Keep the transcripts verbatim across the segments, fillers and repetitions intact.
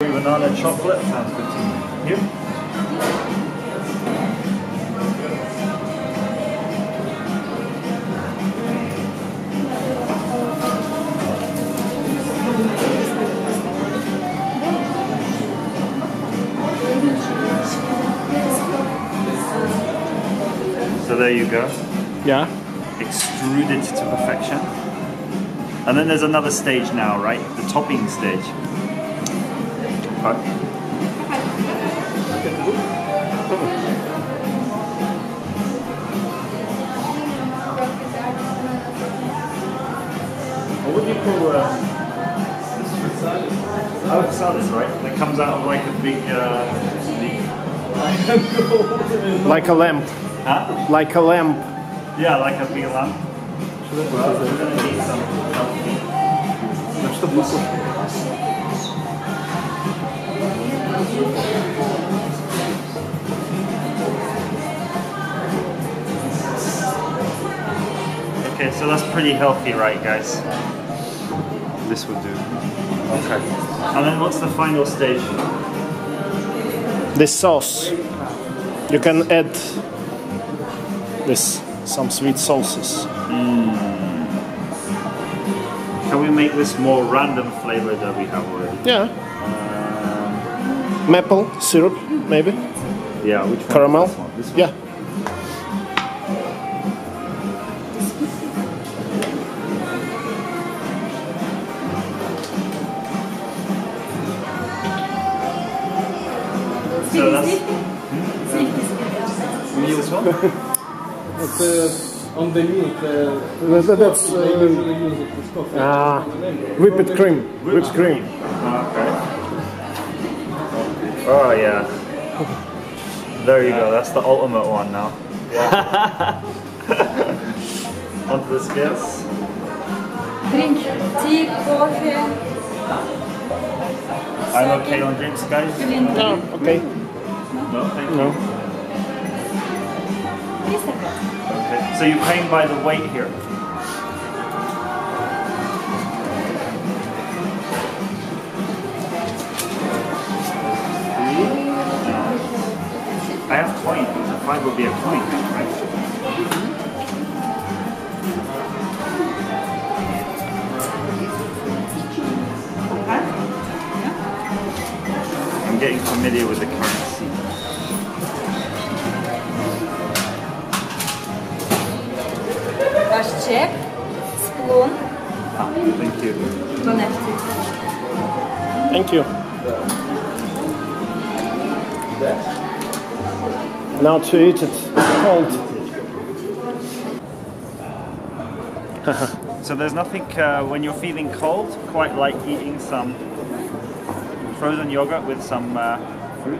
Banana chocolate sounds good to me. You? So there you go. Yeah. Extruded to perfection. And then there's another stage now, right? The topping stage. Okay. What would you call uh, this fruit salad? Oh, salad, right? That comes out of like a big uh, leaf. Like a lamp. Huh? Like a lamp. Yeah, like a big lamp. Well, we're gonna need some healthy. Okay, so that's pretty healthy, right, guys? This would do. Okay. And then what's the final stage? This sauce. You can add this, some sweet sauces. Mm. Can we make this more random flavor that we have already? Yeah. Um, Maple syrup, maybe. yeah, which one? Caramel. This one? This one? Yeah. So that's meal as well? It's uh, on the milk. Uh, That- that's they uh, usually use it with coffee. ah, whipped cream. Whipped cream. Okay. Oh yeah. There you go. That's the ultimate one now. Yeah. Onto the scales. Drink tea, coffee, I'm okay on drinks, guys. green tea. No, okay. No, thank you. No. Okay. So you're paying by the weight here. I have coin. The five will be a coin, right? I'm getting familiar with the currency. Ваш чек, склон, Ah, thank you. монетки. Thank you. Now to eat it cold. So there's nothing uh, when you're feeling cold, quite like eating some frozen yogurt with some uh, fruit.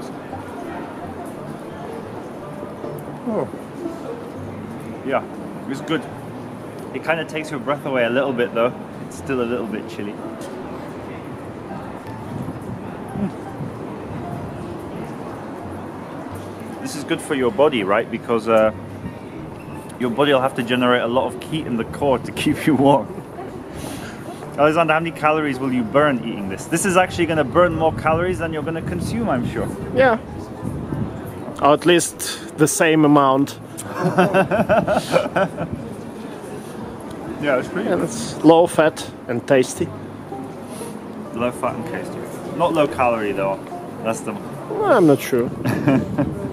Oh. Yeah, it's good. It kind of takes your breath away a little bit though. It's still a little bit chilly. Mm. This is good for your body, right? Because uh, your body will have to generate a lot of heat in the core to keep you warm. Alexander, how many calories will you burn eating this? This is actually going to burn more calories than you're going to consume, I'm sure. Yeah. Or at least the same amount. Yeah, it's pretty And good. it's low fat and tasty. Low fat and tasty. Not low calorie though. That's the... Well, I'm not sure.